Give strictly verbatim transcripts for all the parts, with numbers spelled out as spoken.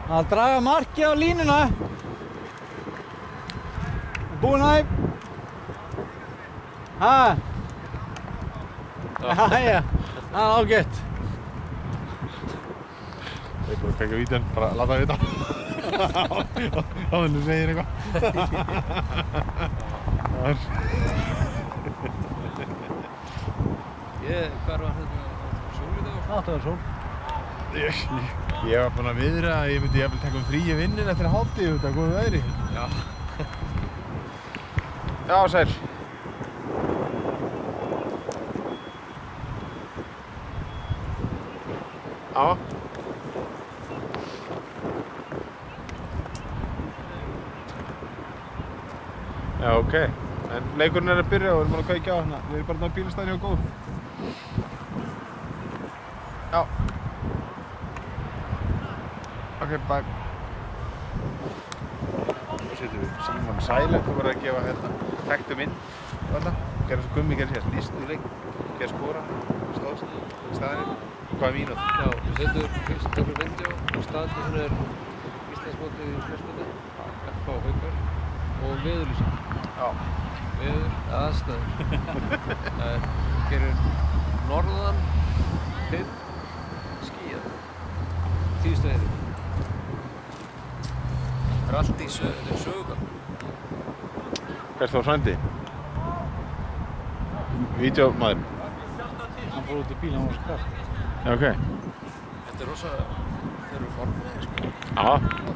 Að draga markið á línuna. Búinn að þeim. Ha? Jæja, það er ágætt. Ég er búinn að kveikja vídeon, bara láta það vita. Áður en þú segir eitthvað. Ég, hvar var þetta sól í dag? Það var sól. Ég, ég var búinn að viðra að ég myndi jafnvel taka um frí í vinnun eftir hádegi út af góðu veðri. Já. Já, sæl. Já. Já, ok. En leikurinn er að byrja og við erum búin að kveikja á hana. Við erum bara á bílastæðinu og góð. Já. Ok, bye. Nú setjum við Símon Silent og verðum að gefa hérna þekktu mynd og þarna. Gerðum svo Gummi gerði sér lístu leik, gerði skora, stóðst, staðinni. Hvað er mínútt? Já, við setjum fyrst okkur myndi á og staðin er Íslandsmótið í smásmóti, F H Haukar og veðurlýsing. Já. Veður, aðstæður. Það gerir norðan, fimm, skýjað, tíu stæðir. Það er allt í sögugam. Hvert þá frændi? Vídeómaður. Hann fór út í bíl, hann var svo kalt. Já, ok. Þetta er rosa, þeir eru formið, sko. Já.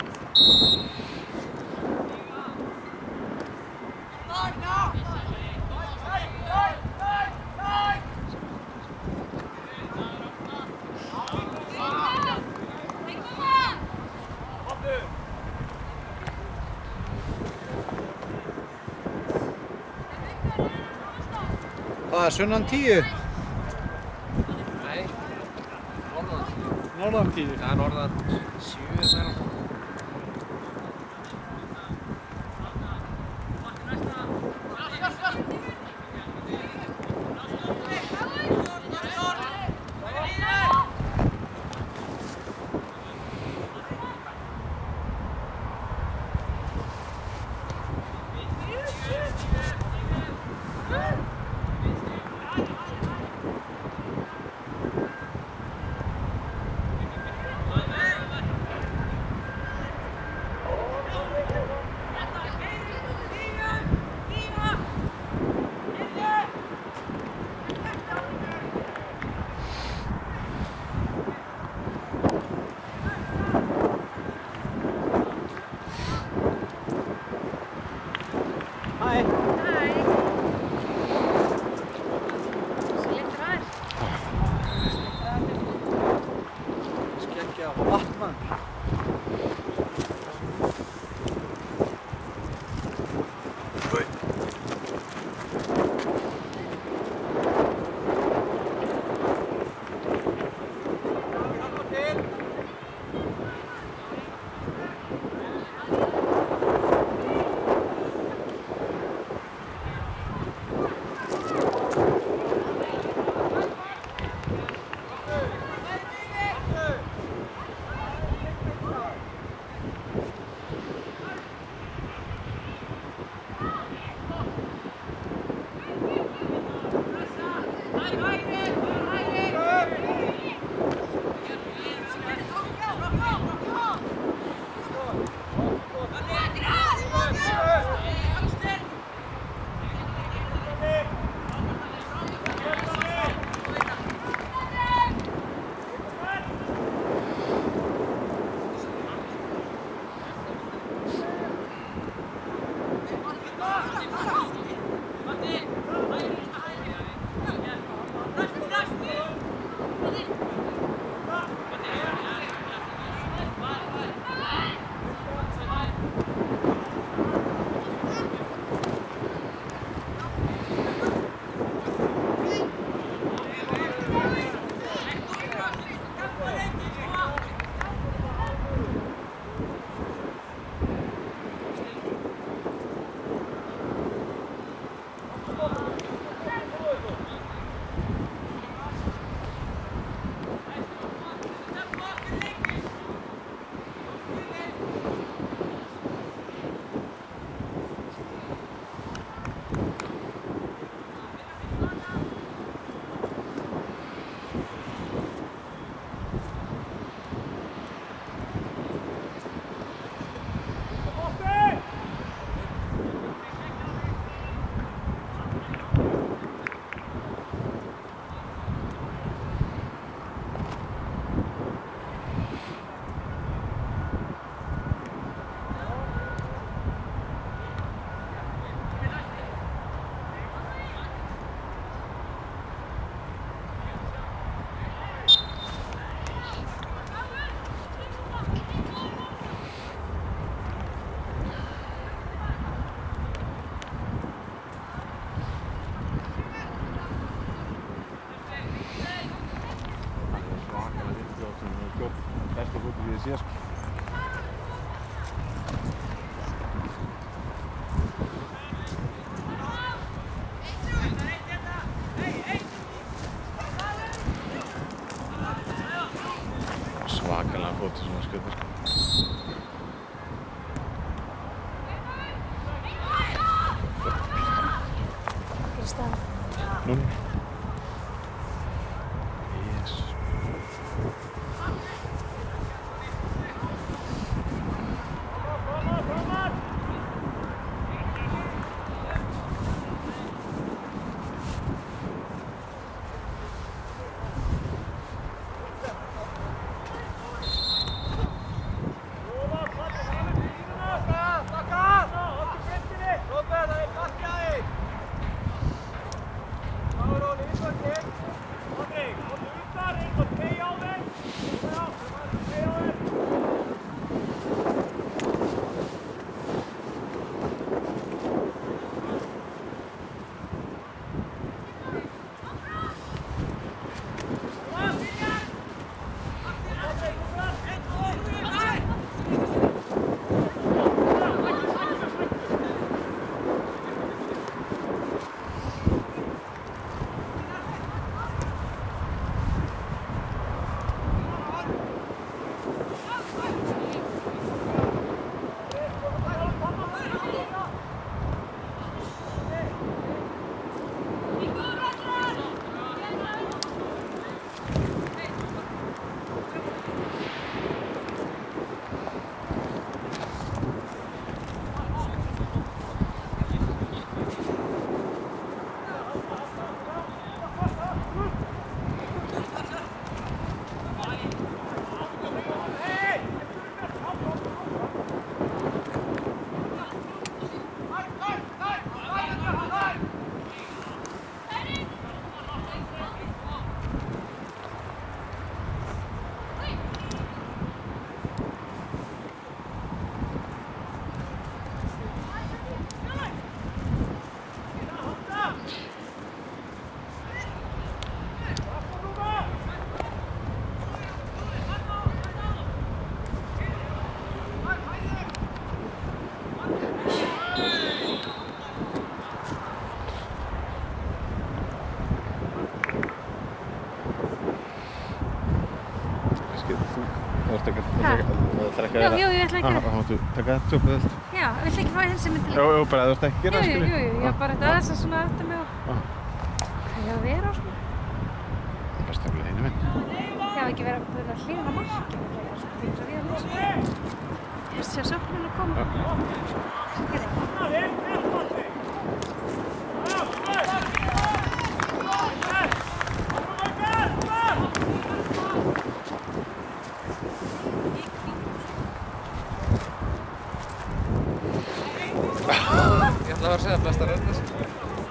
Hvað er sunnan tíu? Nei, norðan tíu. Norðan tíu? Já, norðan sjö er meira. hér. Svakalega fótur svona skjötur. Hver er staðan? Núll. Yes. Þú ert ekki að Jú, jú, ég ætla að gera. Þá máttu taka þetta upp eða allt. Já, viltu ekki fá þessi myndi? Jú, jú, bara þú ert ekki að gera það, Jú, skilji. jú, jú, ég var bara þetta aðeins að svona átta mig á hvað ég á að vera á svona. Það er best að vera einu minn. Ég hafa ekki verið að byrja að hlýða á markið. Það er svo við að lýsa. Ég sé sóknin að koma. Svo gerði ég. Ég ætla að vera að segja best að redda sig.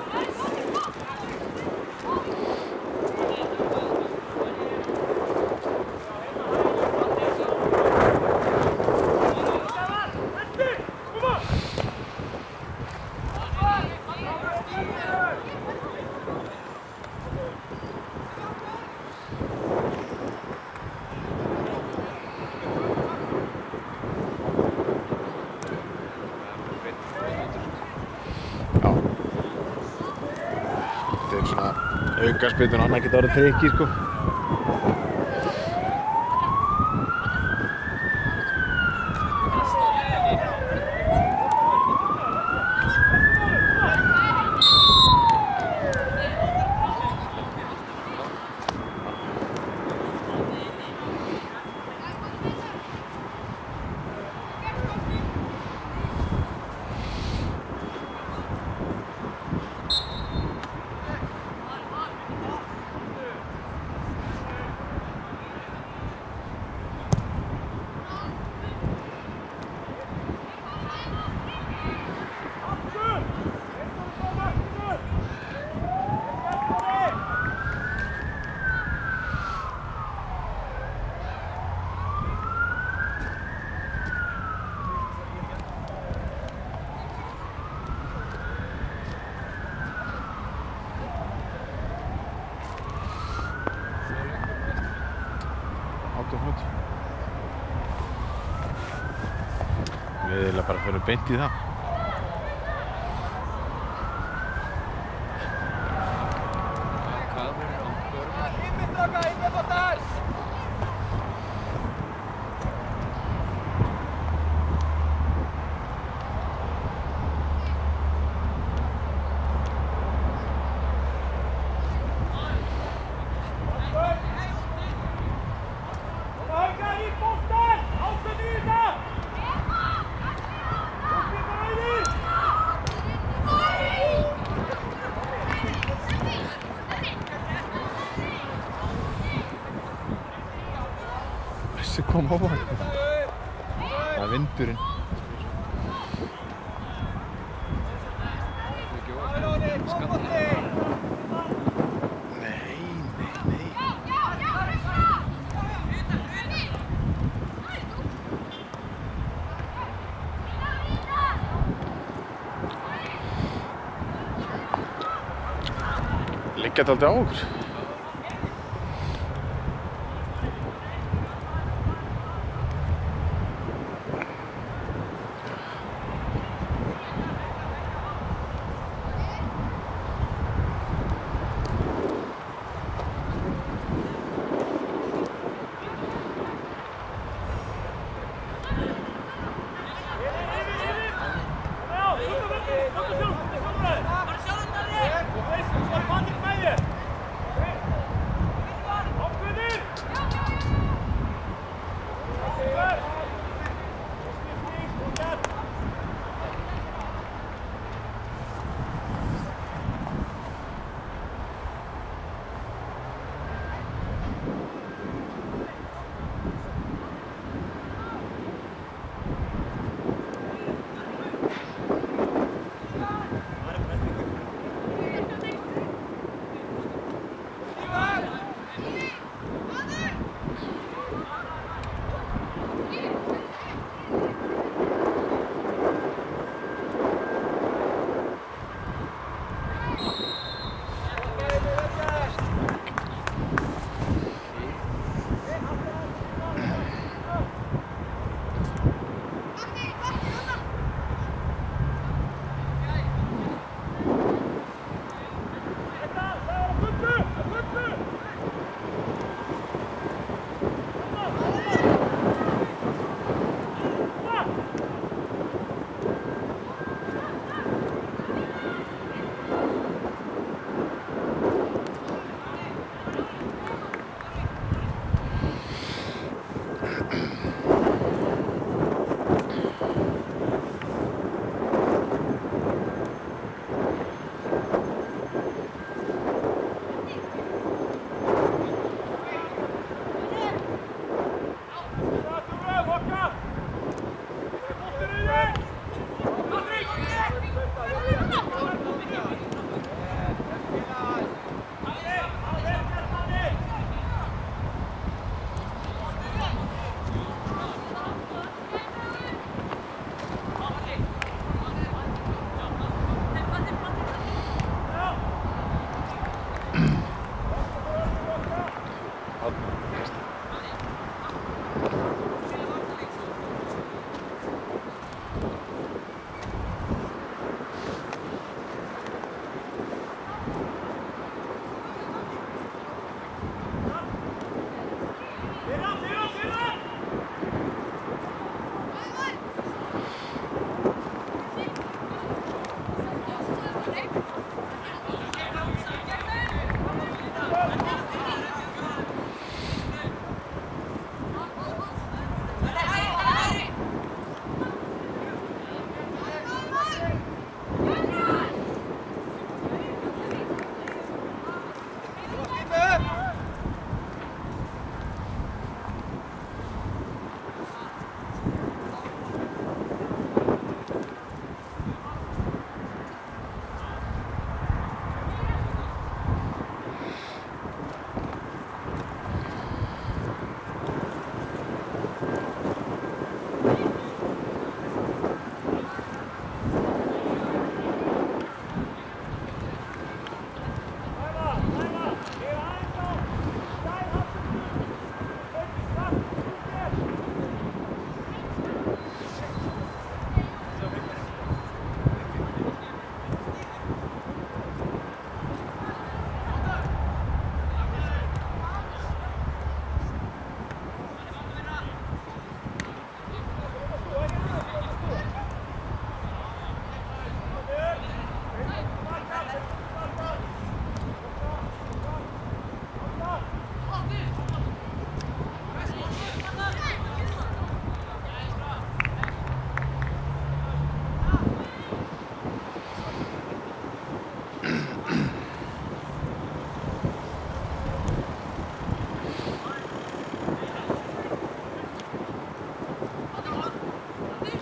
Þetta er svona aukaspyrnur, annað geta orðið trikki, sko. Við erum bara fyrir beint í það. Kamer á börn. Þessi kom á hann. Það er vindurinn. Ekki óvart. Skallið. Nei, nei, nei. Liggja þetta aldrei á okkur?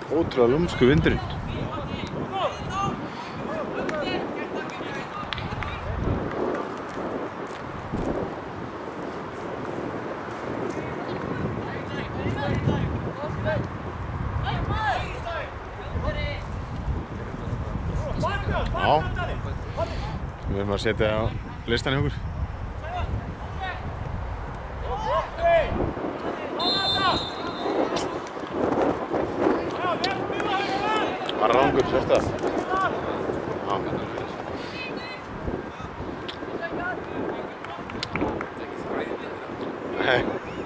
Ótrúlega lúmsku vindurinn. Já, við erum að setja á listan hjá okkur. Var rangur, sérstu það? Já. Nei.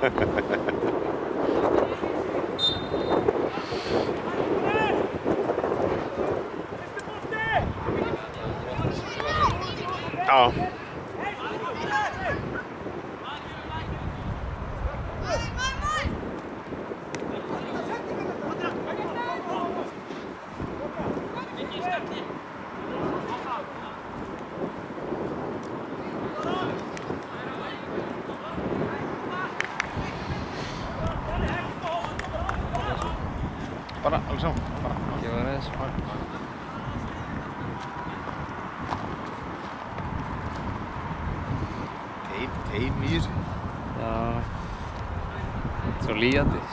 Já. Bara, alveg saman. Bara. Ég var aðeins. Teim, teim í þessu. Já. Svo lýjandi.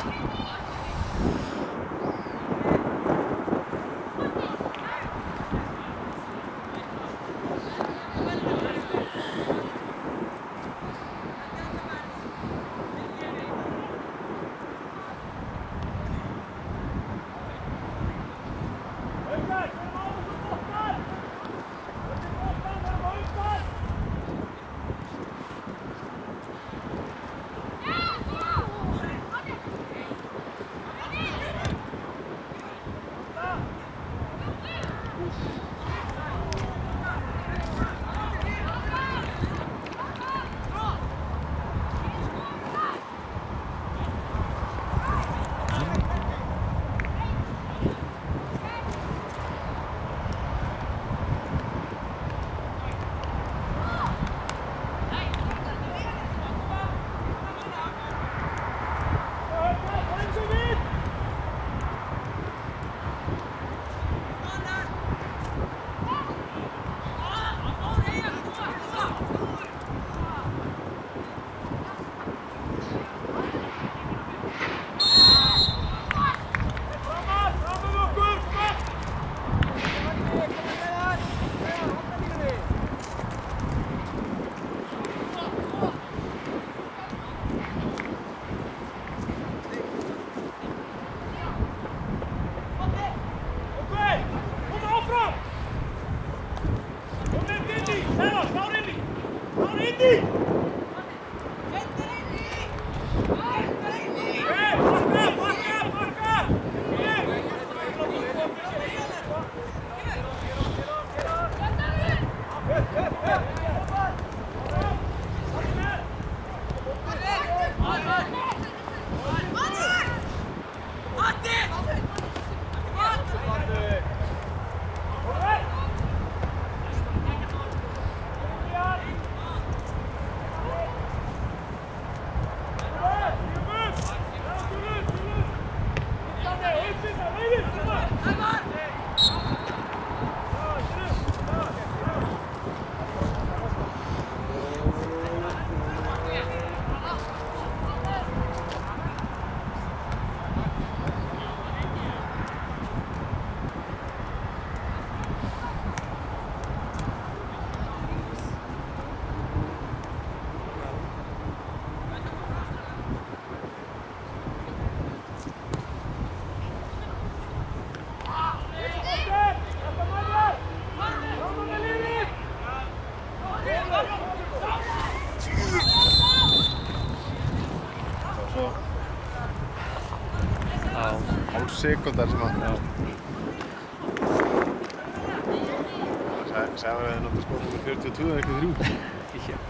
Hálf sekundar sem að... Já. Sæður að þið náttúrulega skótt númer fjörutíu og tvö eða eitthvað þrjú. Ekki.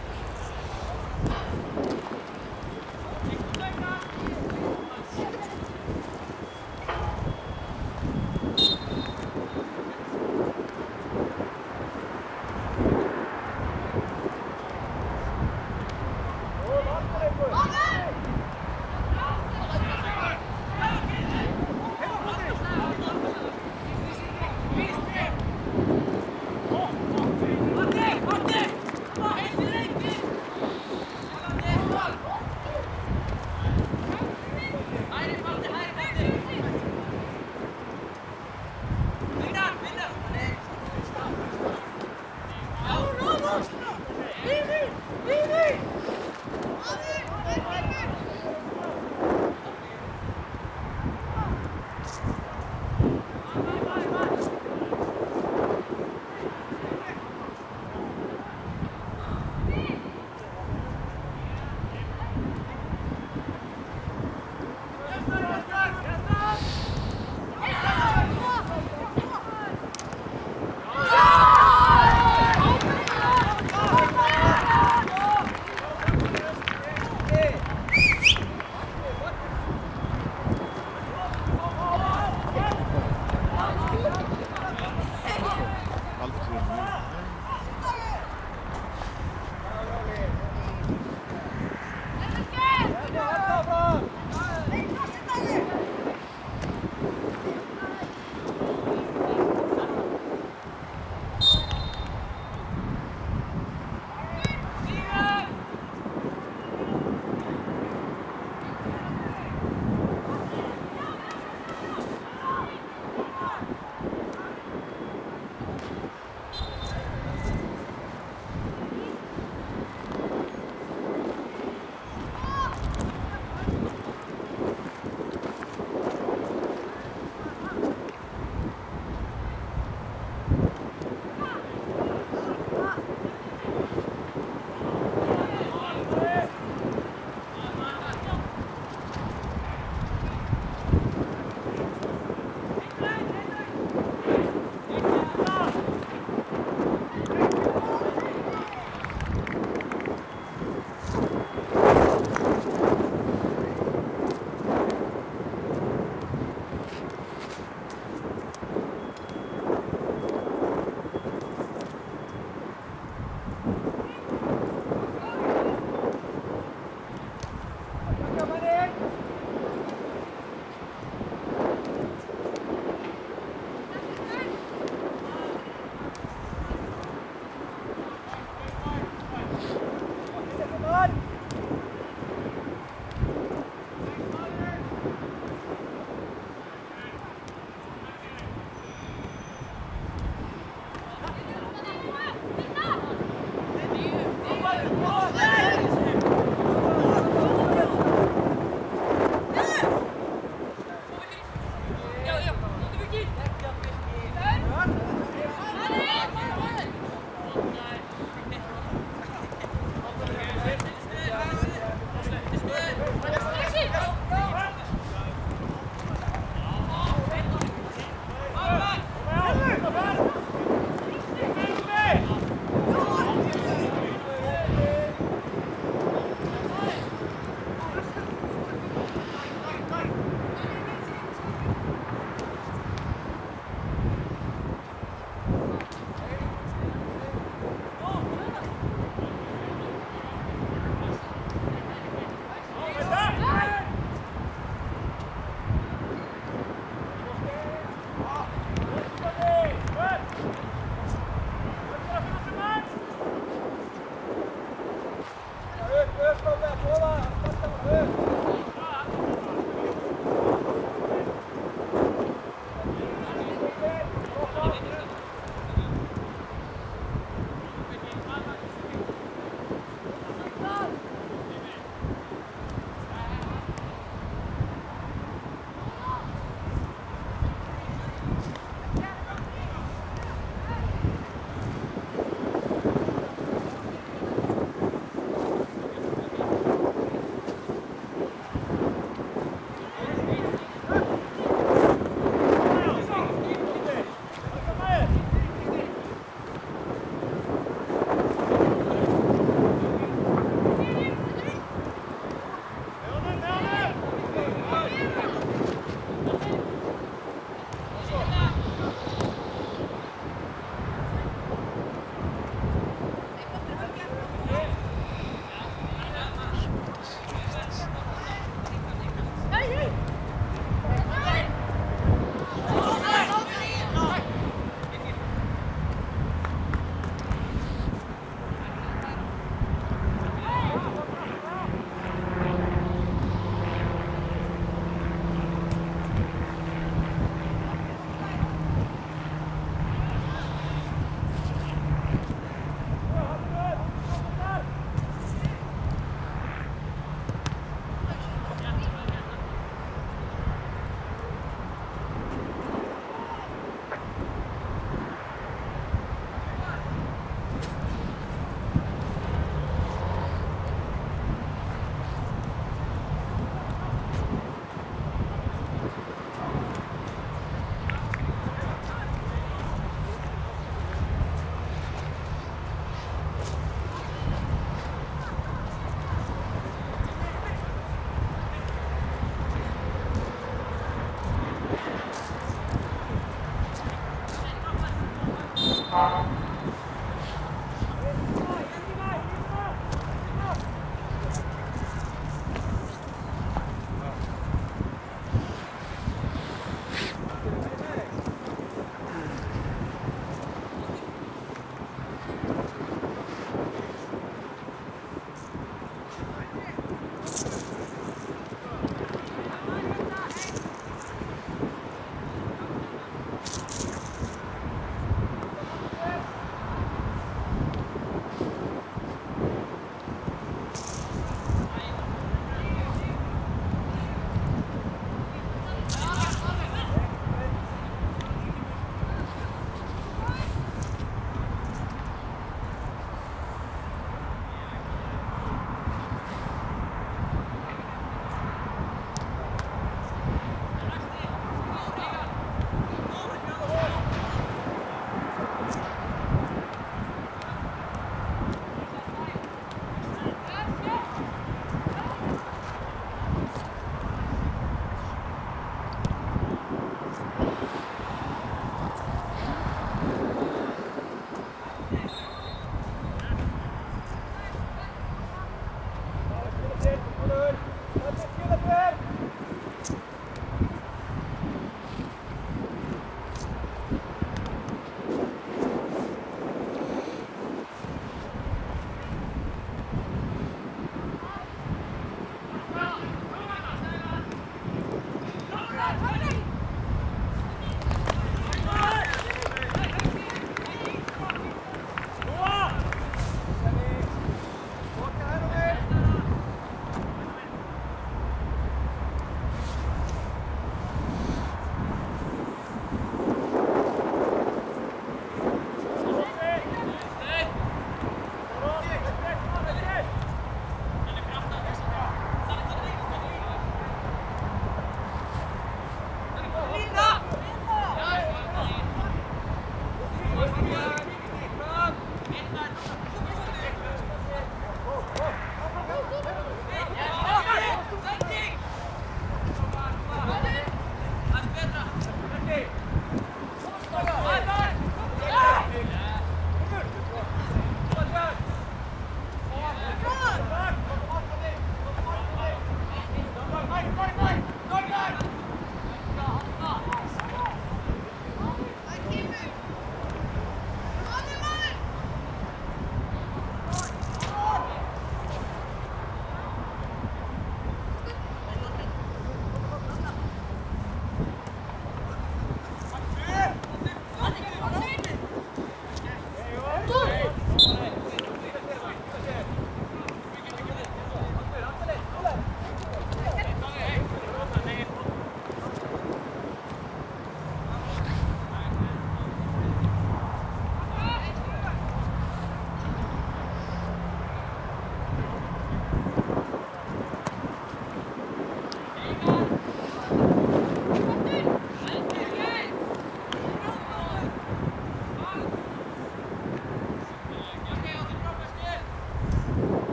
Come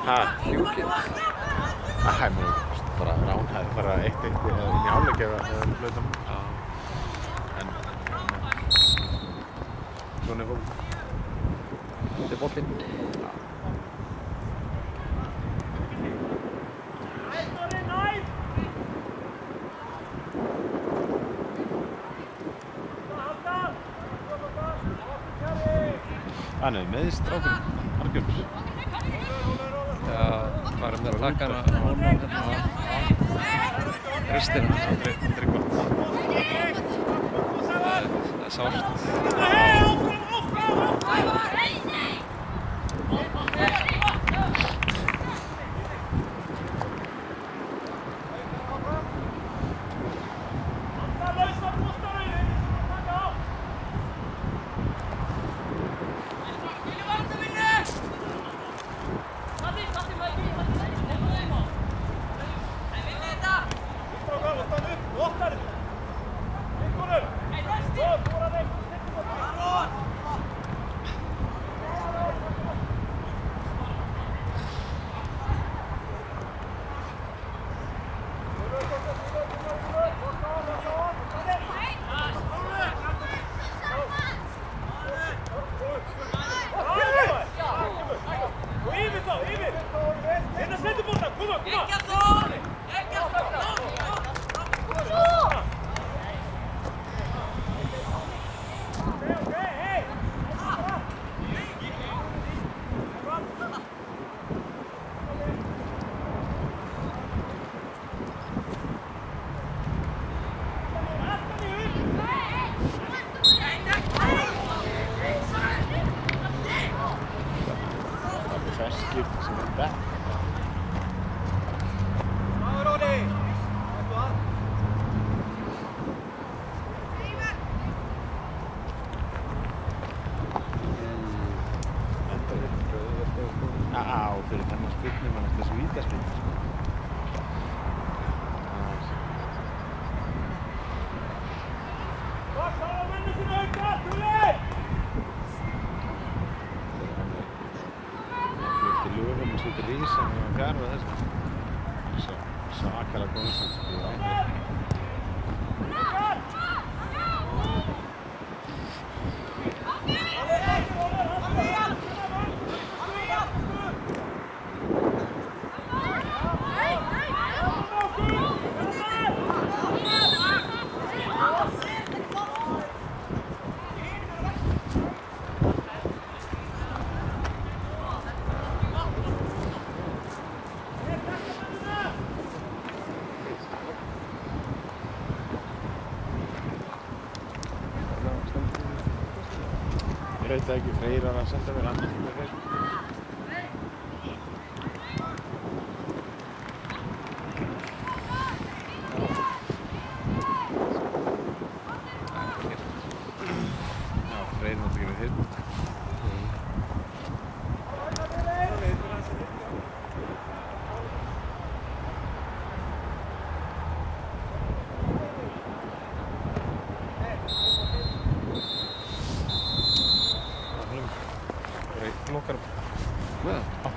Ha? Hjúkitt. Það er mjög bara ránhæð, bara eitt eitt inn í hálfleik ef það er flauta múl. Já. En, svona er fólk. Þetta er boltinn. Hann er meðist strákurinn, Arnbjörns. Já, bara með að taka hana á hérna ristina. Aldrei, aldrei gott. Það er sárt. Ég veit það ekki, Freyr var að senda mér annars með þeir. Já, Freyr náttúrulega ekki með þeir. Lokkar upp. Með það? Já.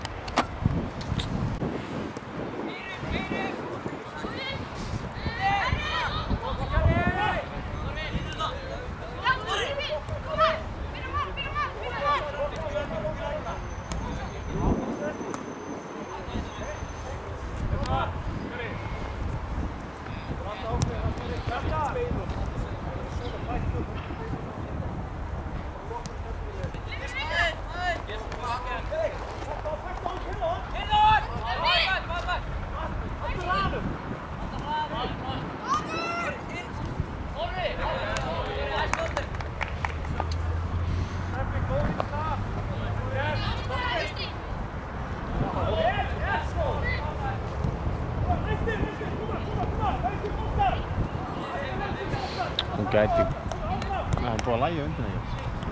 Hún gæti... Það er búið að lægja undir því.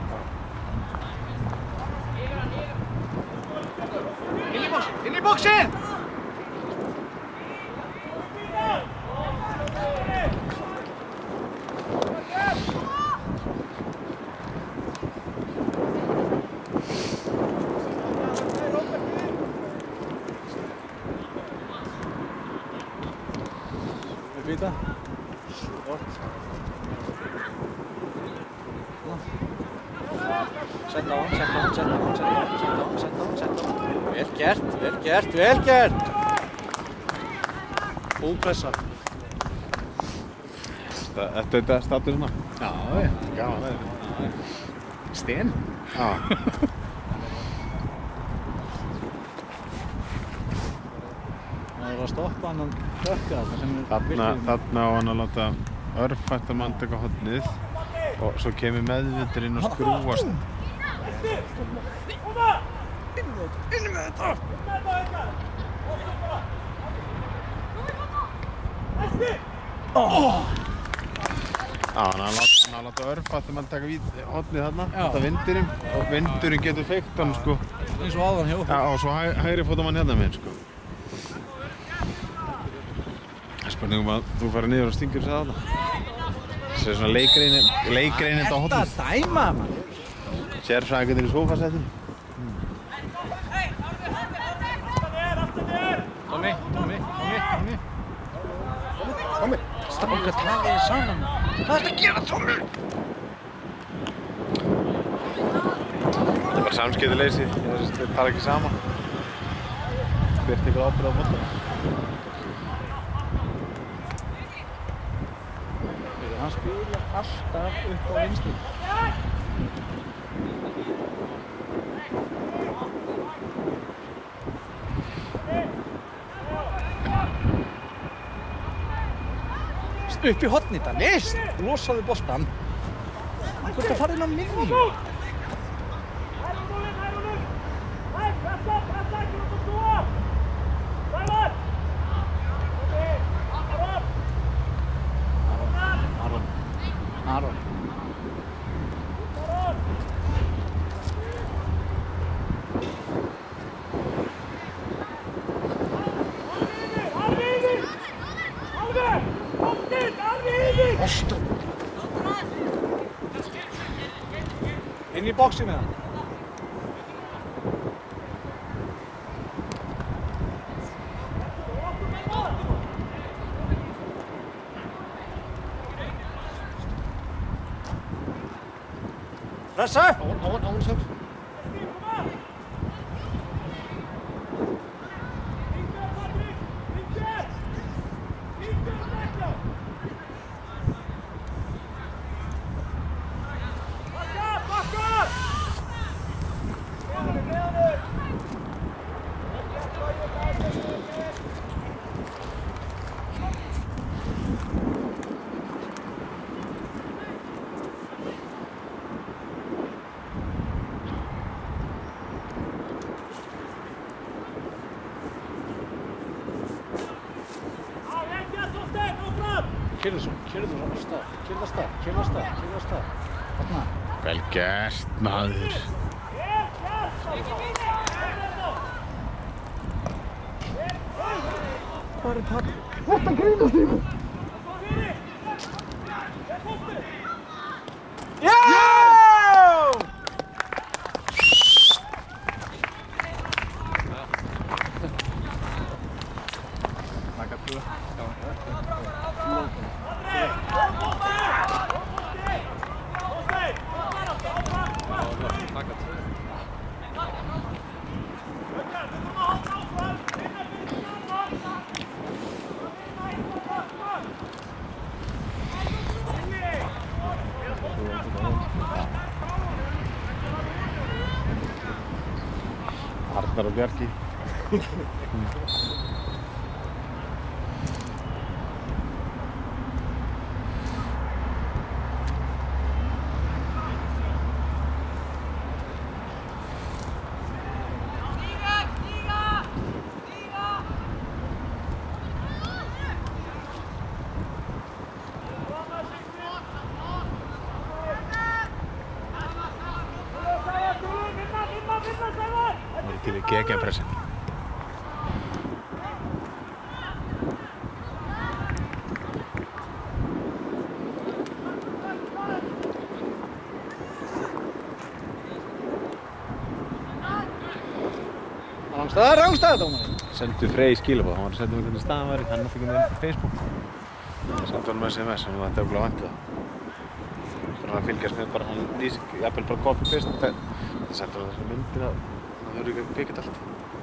Inn í boxin! Inn í boxin! hvíta. Gott. Sett á hann, sett á hann, sett á hann, sett á hann, sett á hann, sett á hann, sett á hann. Vel gert, vel gert, vel gert! Góð pressa. Þetta er þetta statur svona? Já, já. Gaman að þetta. Sten? Já. Það er að stoppa hann að dökka þarna sem er Þarna, þarna á hann að láta örfættan mann taka hornið og svo kemur meðvitur inn og skrúast. Inni með þetta! Oh. Já, hann að láta, hann að láta örfættan mann taka hornið þarna, þetta vindurinn og vindurinn getur feikt hann sko. Eins og áðan hjá okkur. Já, og svo hæ, hægri fóta mann hérna með sko. Það er spurningum að þú fara niður og stingur sér þarna. Það er svona leikreinin, leikreinin á hornið. Þetta að dæma mann! Sérfræðingarnir í sófasettinu. Tommi, Tommi, Tommi, Tommi. Tommi! Strákar talaði saman. Hvað ertu að gera, Tommi? Það er bara samskiptileysi, þeir tala ekki saman. Hver tekur ábyrgð á boltanum? Hann spilar alltaf upp á vinstri. Upp í hornið það, list! Losaðu boltan. Þú ert að fara inn á miðju. Aron. Aron. Inn í boxi með hann. Pressa! Á hann, á hann, á hann sjálf. Kyrðursson, Kyrðursson á stað, Kyrða stað, Kyrða stað, Kyrða stað. Þarna. Vel gert, maður. Hvað er það? Þetta grínast í mig! Já! Taka tvö. Arnar og Bjarki. Það er til í gegenpressin. Rangstæða, rangstæða dómarinn. Sendu Frey skilabóð, hann var að senda mig hvernig staðan væri, hann nátti ekki með Facebook. Samtalen með S M S, en það er örugglega vant það. Svona að fylgjast með bara hann lýsing, jafnvel bara copy-paste. Það sendur á þessar myndir að það þurfi ekki að byggja allt.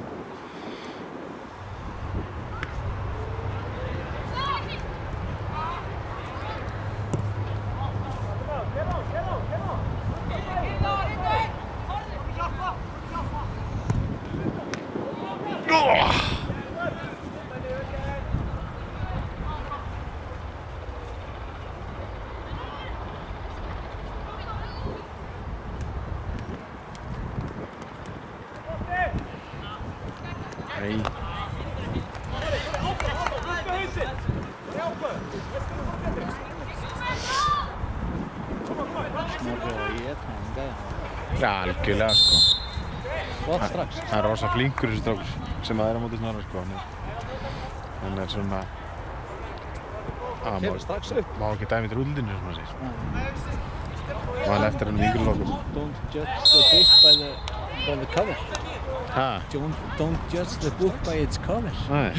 Nei. Snorri og ég, hann gæði. Já, algjörlega sko. Gott strax. Það er rosa flinkur þessi strákur sem að er á móti Snorra sko. Hann er svona... Kemur strax upp. Má ekki dæmi til útlitinu sem maður segir. Og hann eftir hann yngri lokum. Don't judge the book by the, by the cover. Hæ? Don't, don't judge the book by its cover. Nei.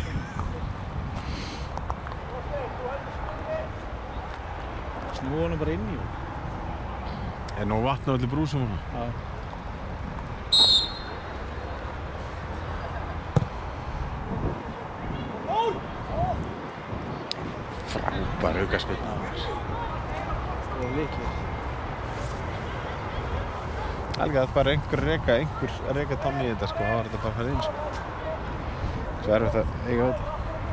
Snúa hann bara inn í hún. Er nóg vatn á öllu brúsum hún? Já. Frábær aukaspyrna. Það var líklega. Alveg að bara einhver reka, einhver reka Tommy í þetta sko, þá var þetta bara að fara inn sko. Svo erfitt að eiga þetta.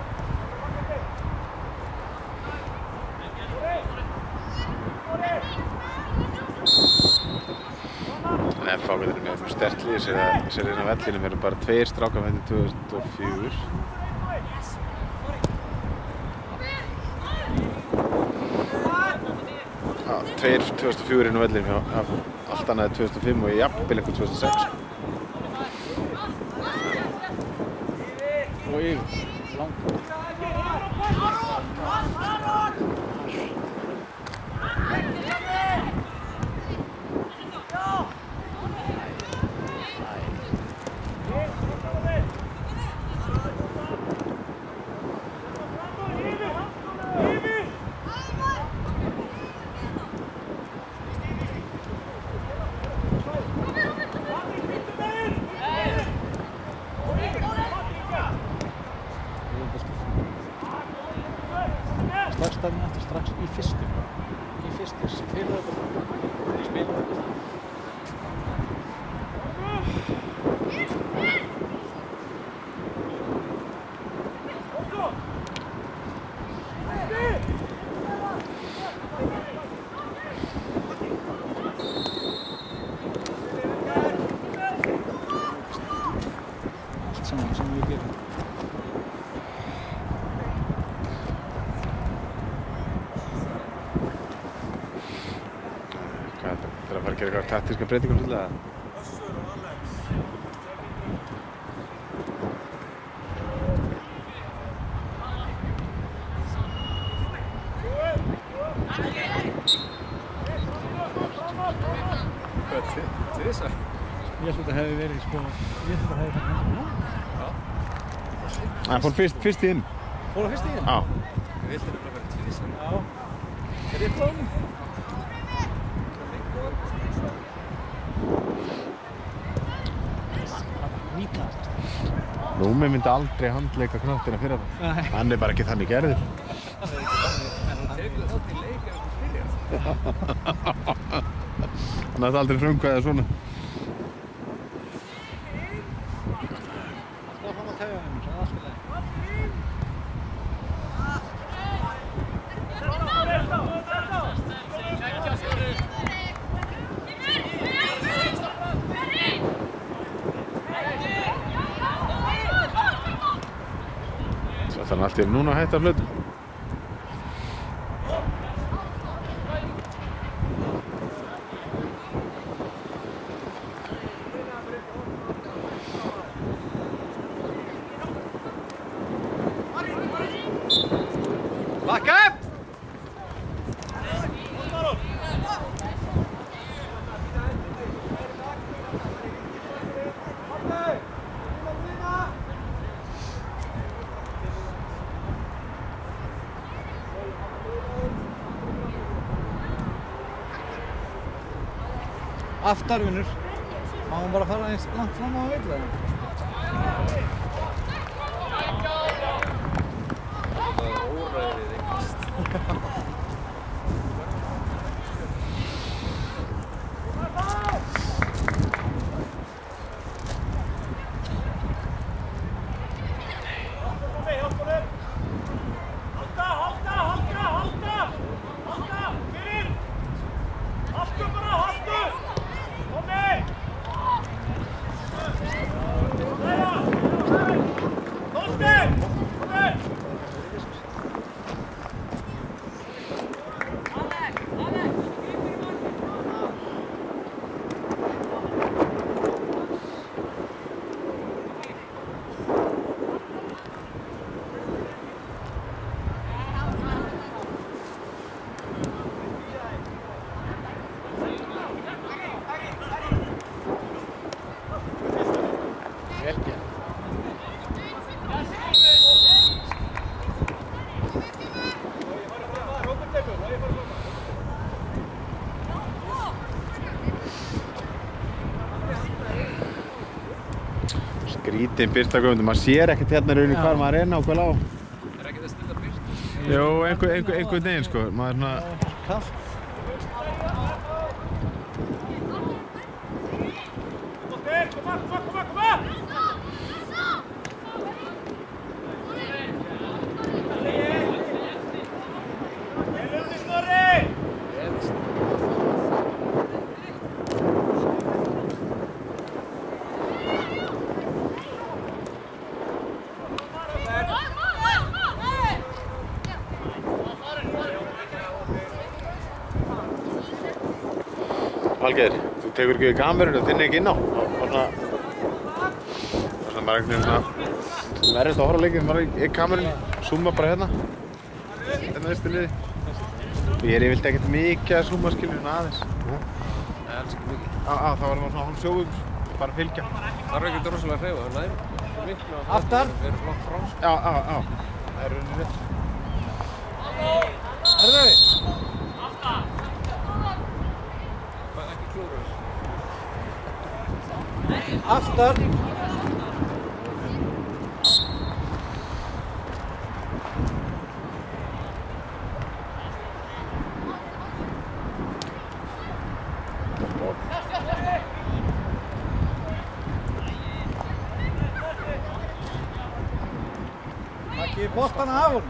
En F H er með mjög sterkt lið sér inn á vellinum eru bara tveir strákar fæddir tvö þúsund og fjögur. Já, tveir tvö þúsund og fjögur inn á vellinum hjá allt annað er tvö þúsund og fimm og ég jafnvel eitthvað tvö þúsund og sex. Og yfir, langt. Strax daginn eftir, strax í fyrstu. Í fyrstu, fyrir þetta. Spila þetta. Allt saman sem við gerum. Hvað er þetta? Það er að fara að gera eitthvað taktíska breytingar svolítið eða? Hvað, tvisvar? Ég held að þetta hefði verið, sko, ég held að þetta hefði verið hann. Já. Hann fór fyrst, fyrst inn. Fór það fyrst í þinn? Já. Við vildum bara vera tvisvar. Já. Er ég kláðum? Nýta þetta. Rúmi myndi aldrei handleika knáttina fyrir það. Nei. Hann er bara ekki þannig gerður. En hann tekur þátt í leik ef þú byrjar. Hann hafði aldrei frumkvæðið svona. Alltaf fram að tauga þeim, svo allt í lagi. Svo ætlar hann allt í einu núna að hætta að flauta. Back up! Aftar, vinnur. Má hún bara fara eins langt fram á að vilja það? Það er óræðrið yngst. Skrítinn birta Guðmundur, maður sér ekkert hérna í rauninni hvar maður er nákvæmlega á. Er ekki það snilda birta? Jú, einhver, einhver, einhvern veginn sko, maður er svona... Kast. Valgeir, þú tekur ekki við kamerunum, þinn ekki inn á. Svona... Svona maður einhvern veginn svona... Þú verðist að horfa á leikinn, maður í kamerunni, zooma bara hérna. Hérna veistu liði. Ég er yfirleitt ekkert mikið að zooma skilur en aðeins. Nei, alls ekki mikið. Á, á, það var svona hálf sjóum, bara að fylgja. Það er ekkert rosalega að hreyfa, það er miklu að... Aftar. Við erum flott frá. Já, á, á. Það er rauninni rétt. Herðu! Ekki klúður. Aftar! Takk boltana af honum.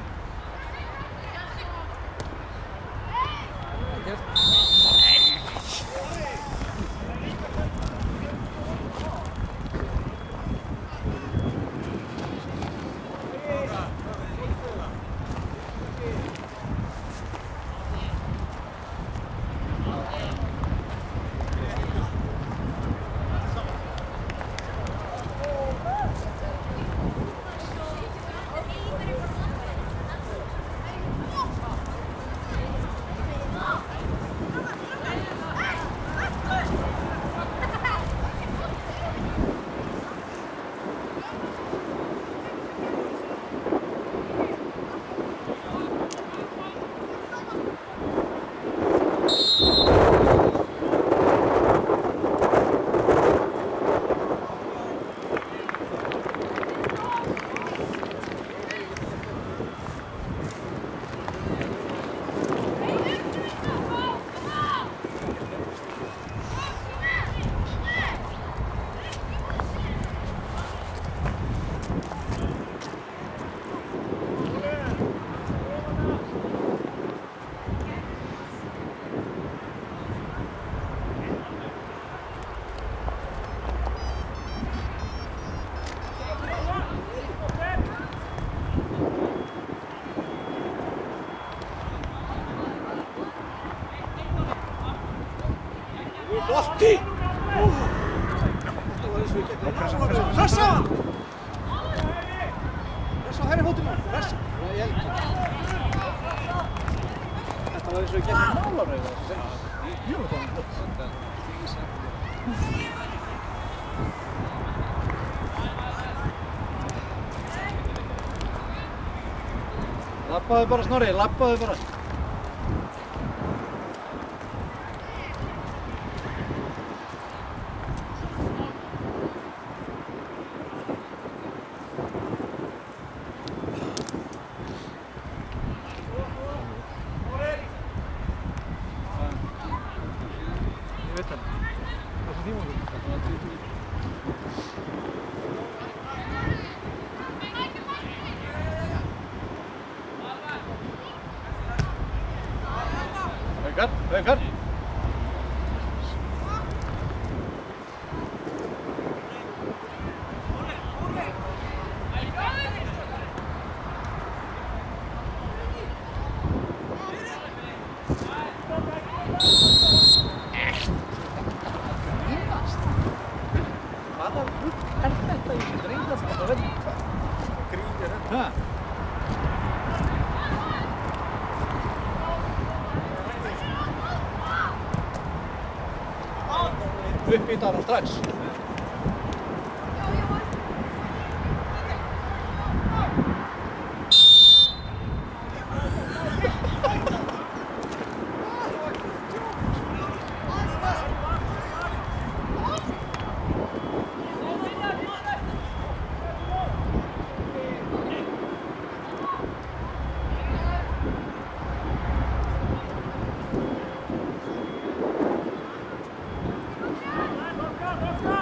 Bolti! Pressa! Pressa á hægri fótinn. Pressa. Nei, ég held ekki. Þetta var eins og ég gert málarnir þessu segi. Jú, þetta var flott. Labbaðu bara, Snorri, labbaðu bara. Haukar. Hvaða rugl er þetta í þessu drengaflokk að venda? Grín er þetta. Ha? Upp í dana strax. Go, go, go!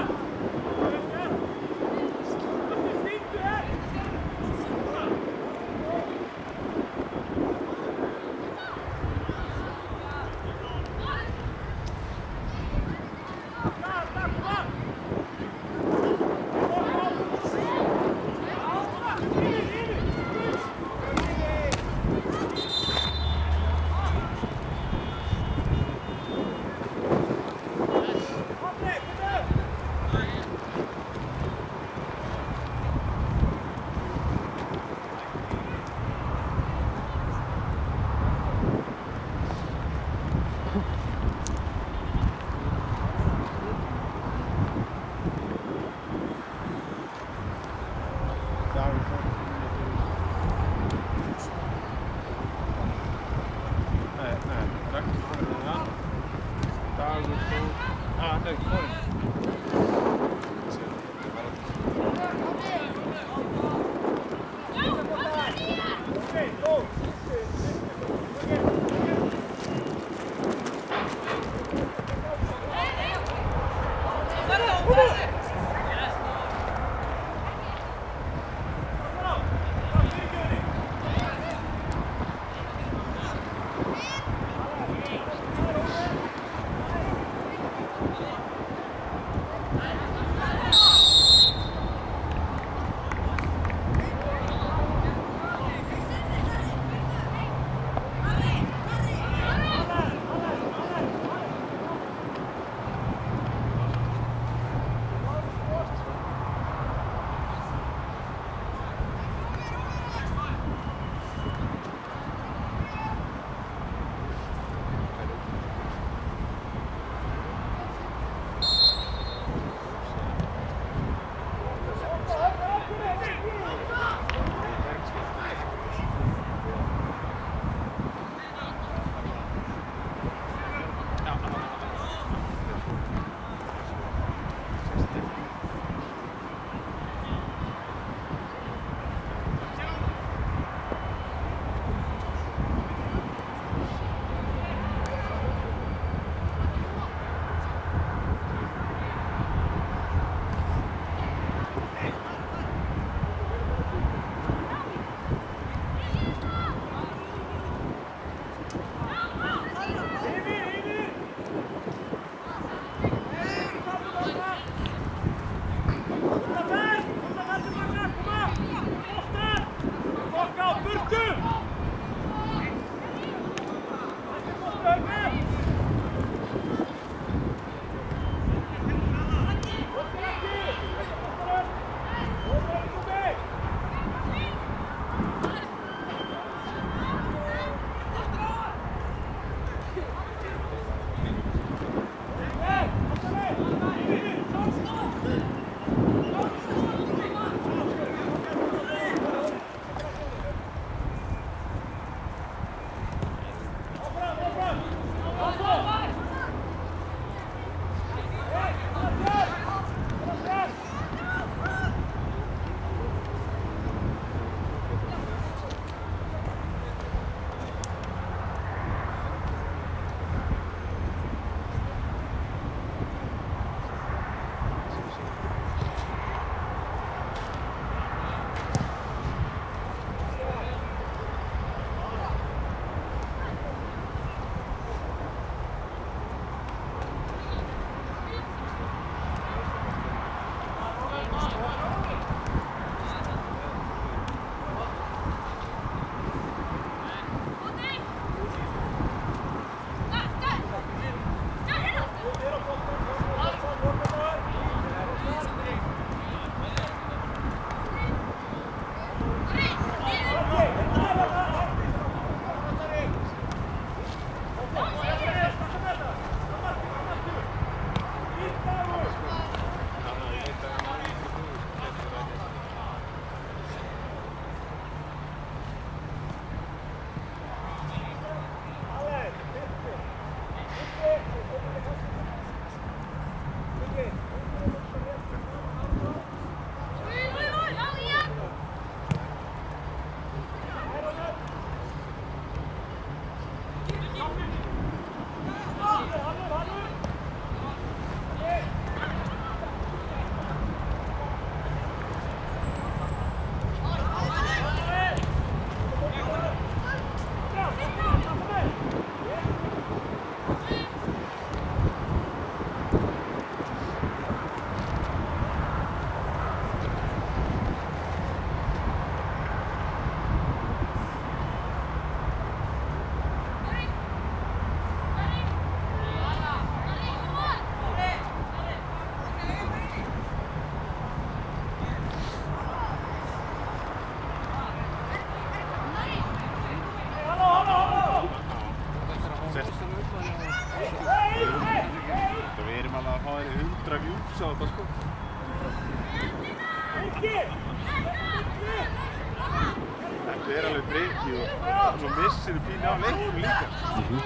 Þetta er alveg breyki og svo missir þið pínu af leiknum líka. Mhm.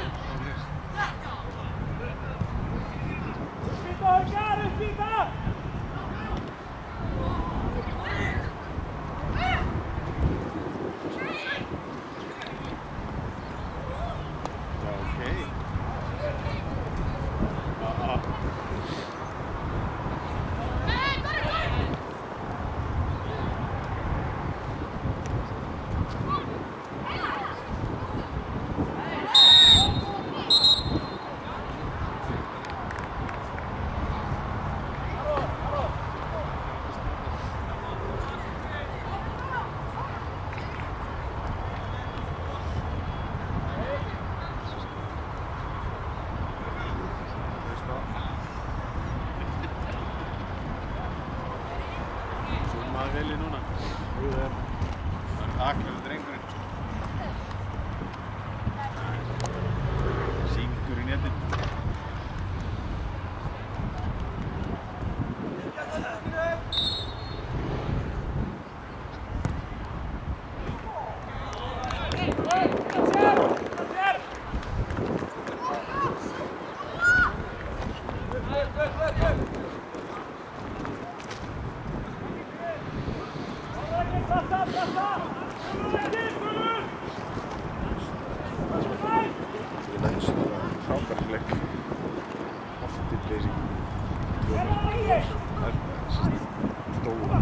Veli núna. Það er aklegur drengurinn. Syngur í netin. Frábærileg aftur basic það er stóra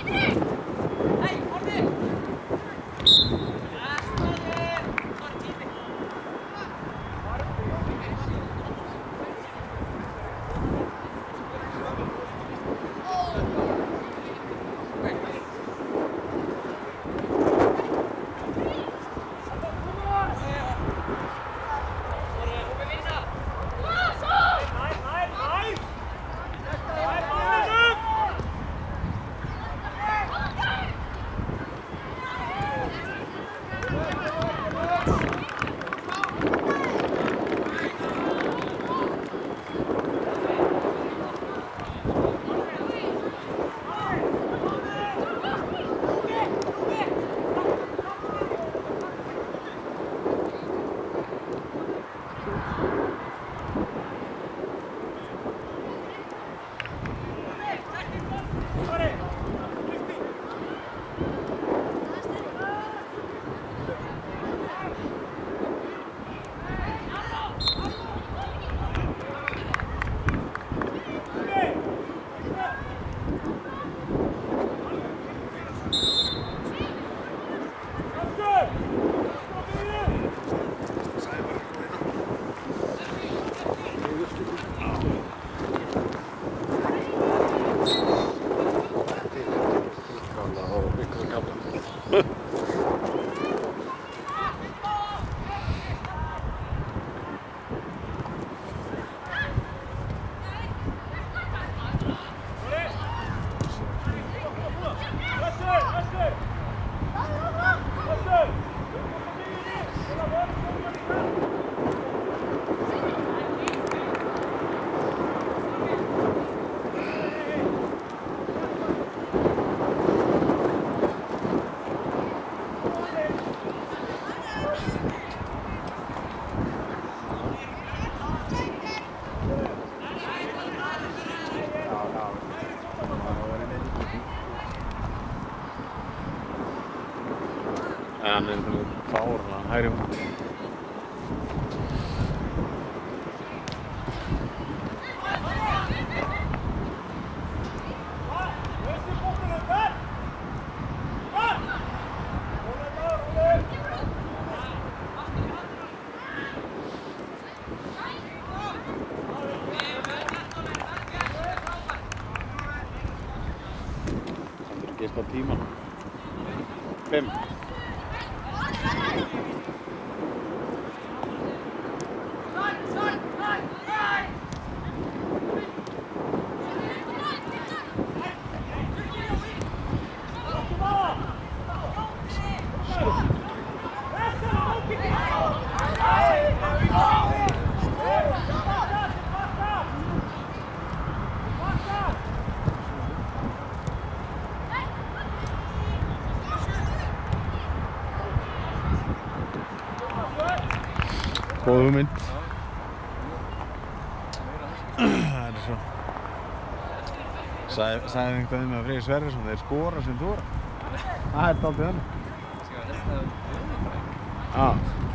Hann er fáránlega hægri fót. Hann er ekki eitthvað tíma. Fimm. Góð hugmynd. Það er svo. Sagði, sagði einhvern veginn með Freyr Sverrisson, þeir skora sem þora. Það er dálítið þannig. Skal ég held að það er Já.